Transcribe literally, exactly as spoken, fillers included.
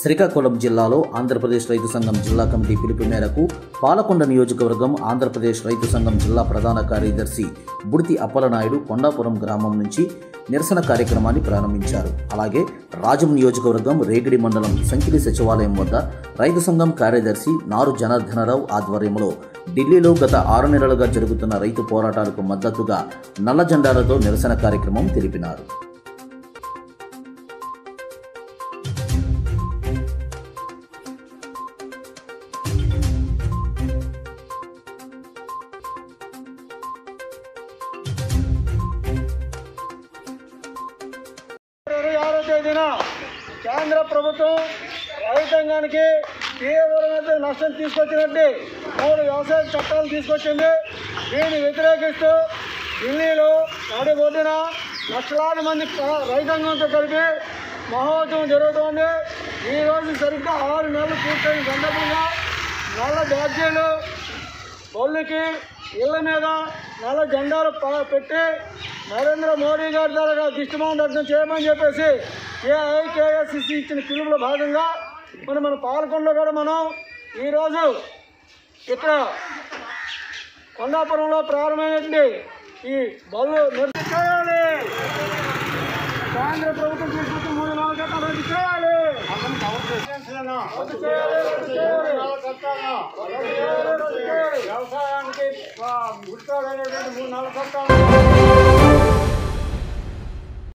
శ్రీకాకుళం జిల్లాలో ఆంధ్రప్రదేశ్ రైతు సంఘం జిల్లా కమిటీ పిలుపు మేరకు పాలకొండ నియోజకవర్గం ఆంధ్రప్రదేశ్ రైతు సంఘం జిల్లా ప్రధాన కార్యదర్శి బుడితి అప్పలనాయుడు కొండాపురం గ్రామం నుంచి నిరసన కార్యక్రమాన్ని ప్రారంభించారు. అలాగే రాజం నియోజకవర్గం రేగిడి మండలం సంకిలి సచివాలయం వద్ద రైతు సంఘం కార్యదర్శి నారు జనార్దనరావు ఆధ్వర్యంలో ఢిల్లీలో గత ఆరు నెలలుగా జరుగుతున్న రైతు పోరాటాలకు మద్దతుగా నల్ల జెండాలతో నిరసన కార్యక్రమం తెలిపినారు. కేంద్ర ప్రభుత్వం రైతాంగానికి తీవ్రమైన నష్టం తీసుకొచ్చినట్టు మూడు వ్యవసాయ చట్టాలు తీసుకొచ్చింది. దీన్ని వ్యతిరేకిస్తూ ఢిల్లీలో నాడు పొద్దున లక్షలాది మంది రైతాంగంతో కలిపి మహోత్సవం జరుగుతోంది. ఈరోజు సరిగ్గా ఆరు నెలలు పూర్తయిన సందర్భంగా నల్ల బ్యాడ్జీలు బొల్లుకి ఇళ్ల మీద నల్ల జెండాలు పెట్టి నరేంద్ర మోడీ గారి ద్వారా దిష్టిమోహం దగ్ధం చేయమని చెప్పేసి ఏఐకేఎస్సీ ఇచ్చిన పిలుపులో భాగంగా మనం మన పాలకొండలో కూడా మనం ఈరోజు ఇక్కడ కొండాపురంలో ప్రారంభమైనటువంటి ఈ బళ్ళు నిరసన చేయాలి. కేంద్ర ప్రభుత్వం తీసుకొచ్చిన మూడు నాలుగు చట్టాలు రద్దు చేయాలి. వ్యవసాయానికి గుర్తులైనటువంటి మూడు నాలుగు చట్టాలు